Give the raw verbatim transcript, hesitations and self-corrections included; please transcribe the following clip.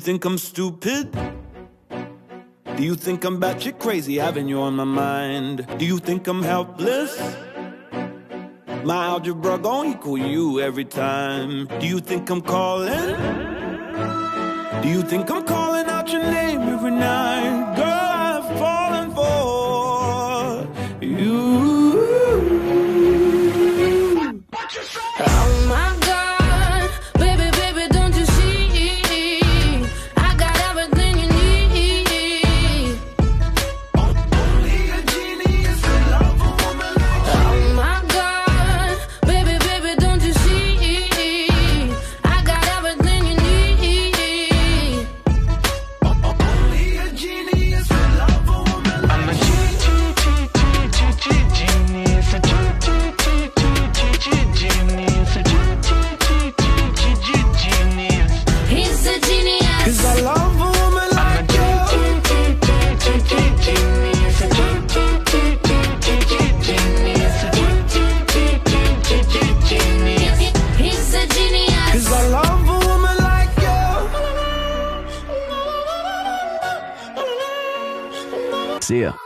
think I'm stupid? Do you think I'm batshit crazy, having you on my mind? Do you think I'm helpless? My algebra gon' equal you every time. Do you think I'm calling? Do you think I'm calling out your name every night? Girl, I've fallen for you. Oh my God, baby, baby, don't you see? I got everything you need. Only a genius can love a woman like you. Oh my God, baby, baby, don't you see? I got everything you need. Only a genius can love a woman like you. I'm a G G G G G G genius, a G G G G G G genius, a G G G G G G genius. He's a genius. Cause I love a woman like you. G G G G genius, a G G G G G genius, a G G G G G genius. He's a genius. Cause I love a woman like you. See ya.